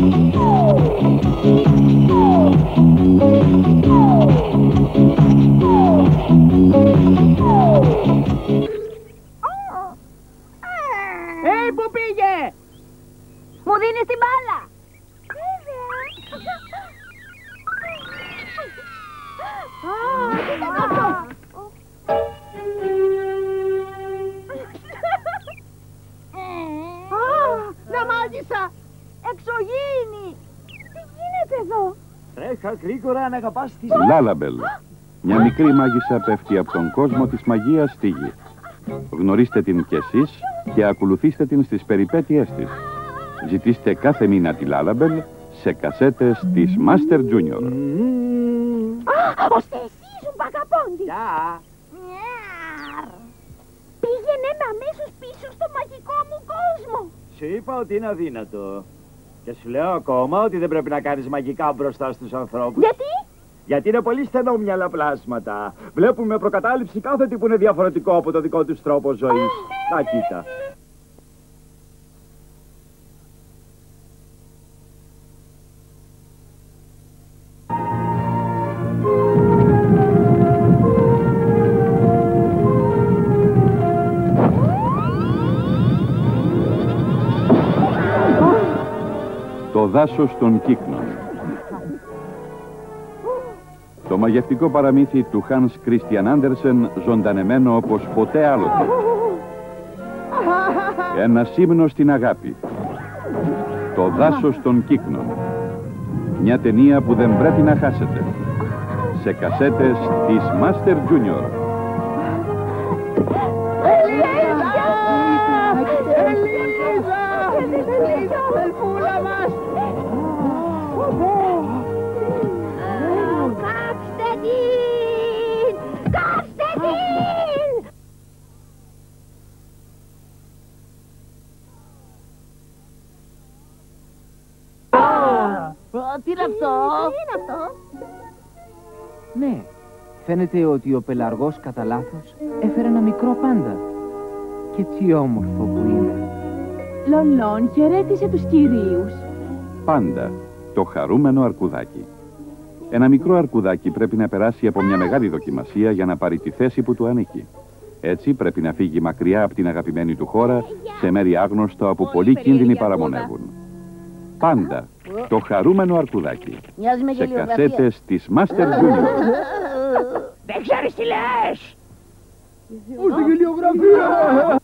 Πού πήγε! Μου δίνεις την μπάλα! Βέβαια! Τι ήταν αυτό! Να μάγισσα! Εξωγήινη! Τι γίνεται εδώ! Τρέχα γρήγορα αν αγαπάς τη... Λάλαμπελ. Μια μικρή μάγισσα πέφτει από τον κόσμο της μαγείας στη γη. Γνωρίστε την κι εσείς και ακολουθήστε την στις περιπέτειές της. Ζητήστε κάθε μήνα τη Λάλαμπελ σε κασέτες της Master Junior. Ώστε εσύ ήσουν παγαπώντη! Πήγαινε αμέσως πίσω στο μαγικό μου κόσμο! Σου είπα ότι είναι αδύνατο. Και σου λέω ακόμα ότι δεν πρέπει να κάνεις μαγικά μπροστά στους ανθρώπους. Γιατί? Γιατί είναι πολύ στενόμυαλα πλάσματα. Βλέπουν με προκατάληψη κάθε τι που είναι διαφορετικό από το δικό τους τρόπο ζωής. Να κοίτα. Το δάσος των κύκνων. Το μαγευτικό παραμύθι του Hans Christian Andersen, ζωντανεμένο όπως ποτέ άλλοτε. Ένα ύμνο στην αγάπη. Το δάσος των κύκνων. Μια ταινία που δεν πρέπει να χάσετε. Σε κασέτες της Master Junior. Τι είναι αυτό? Τι είναι αυτό? Ναι, φαίνεται ότι ο πελαργός κατά λάθος έφερε ένα μικρό πάντα. Και τι όμορφο που είναι. Λον, χαιρέτησε τους κυρίους. Πάντα το χαρούμενο αρκουδάκι. Ένα μικρό αρκουδάκι πρέπει να περάσει από μια μεγάλη δοκιμασία για να πάρει τη θέση που του ανήκει. Έτσι πρέπει να φύγει μακριά από την αγαπημένη του χώρα, σε μέρη άγνωστο όπου πολλοί κίνδυνοι παραμονεύουν. Πάντα το χαρούμενο αρκουδάκι. Σε κασέτες της Master Junior. Δεν ξέρεις τι λες! Ως τη γελιογραφία!